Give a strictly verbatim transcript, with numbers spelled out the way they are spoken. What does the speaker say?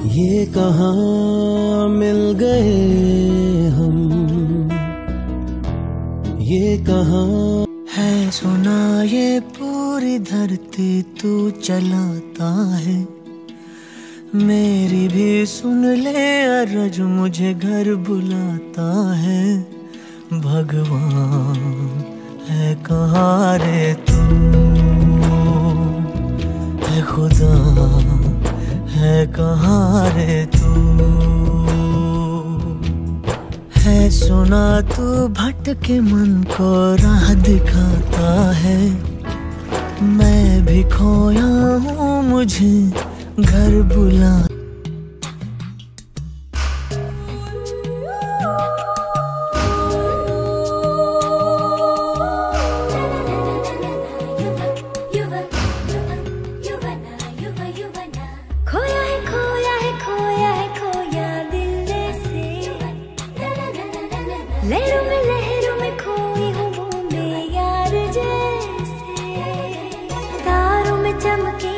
ये कहाँ मिल गए हम, ये कहाँ है सुना ये पूरी धरती तू चलाता है। मेरी भी सुन ले अरज मुझे घर बुलाता है। भगवान है कहाँ रे तू, है खुदा है कहाँ रे तू। है सुना तू भटके मन को राह दिखाता है। मैं भी खोया हूँ मुझे घर बुला। खोया है खोया है खोया है खोया दिल से। लहरों में लहरों में खोई हूँ बूंदे यार जैसे। तारों में चमके